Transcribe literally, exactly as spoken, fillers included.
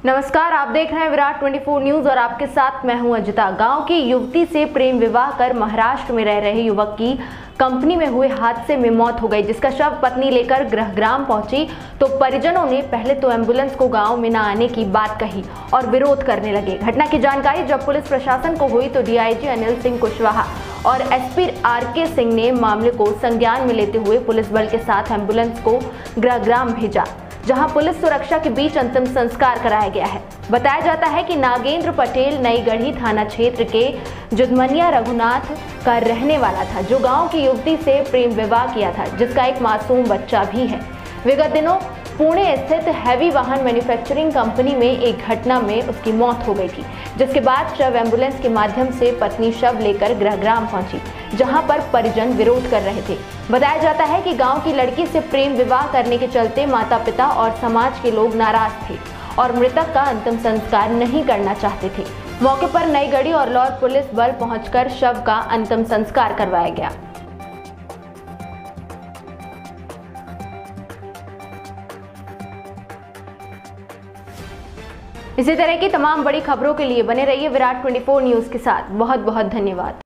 नमस्कार, आप देख रहे हैं विराट चौबीस न्यूज और आपके साथ मैं हूं अजिता। गांव की युवती से प्रेम विवाह कर महाराष्ट्र में रह रहे युवक की कंपनी में हुए हादसे में मौत हो गई, जिसका शव पत्नी लेकर गृहग्राम पहुंची तो परिजनों ने पहले तो एम्बुलेंस को गांव में न आने की बात कही और विरोध करने लगे। घटना की जानकारी जब पुलिस प्रशासन को हुई तो डीआईजी अनिल सिंह कुशवाहा और एसपी आर के सिंह ने मामले को संज्ञान में लेते हुए पुलिस बल के साथ एम्बुलेंस को गृहग्राम भेजा, जहां पुलिस सुरक्षा के बीच अंतिम संस्कार कराया गया है। बताया जाता है कि नागेंद्र पटेल नई गढ़ी थाना क्षेत्र के जुदमनिया रघुनाथ का रहने वाला था, जो गांव की युवती से प्रेम विवाह किया था, जिसका एक मासूम बच्चा भी है। विगत दिनों पुणे स्थित हैवी वाहन मैन्युफैक्चरिंग कंपनी में एक घटना में उसकी मौत हो गई थी, जिसके बाद शव एम्बुलेंस के माध्यम से पत्नी शव लेकर गृहग्राम पहुंची, जहां पर परिजन विरोध कर रहे थे। बताया जाता है कि गांव की लड़की से प्रेम विवाह करने के चलते माता पिता और समाज के लोग नाराज थे और मृतक का अंतिम संस्कार नहीं करना चाहते थे। मौके पर नई गढ़ी और लौर पुलिस बल पहुंचकर शव का अंतिम संस्कार करवाया गया। इसी तरह की तमाम बड़ी खबरों के लिए बने रहिए विराट चौबीस न्यूज के साथ। बहुत बहुत धन्यवाद।